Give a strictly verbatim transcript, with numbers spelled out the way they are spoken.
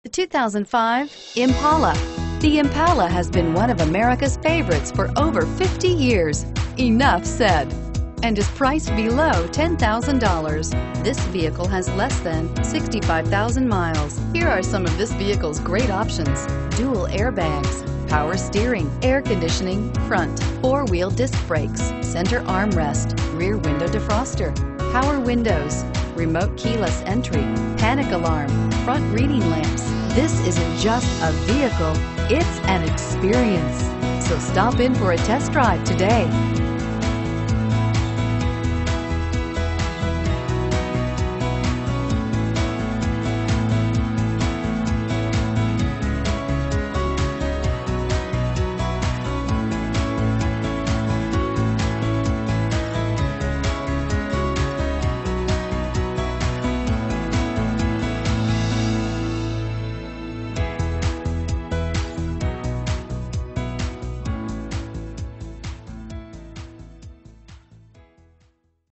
The two thousand five Impala. The Impala has been one of America's favorites for over fifty years. Enough said. And is priced below ten thousand dollars. This vehicle has less than sixty-five thousand miles. Here are some of this vehicle's great options: dual airbags, power steering, air conditioning, front, four-wheel disc brakes, center armrest, rear window defroster, power windows, remote keyless entry, panic alarm, front reading lamps. This isn't just a vehicle, it's an experience. So stop in for a test drive today.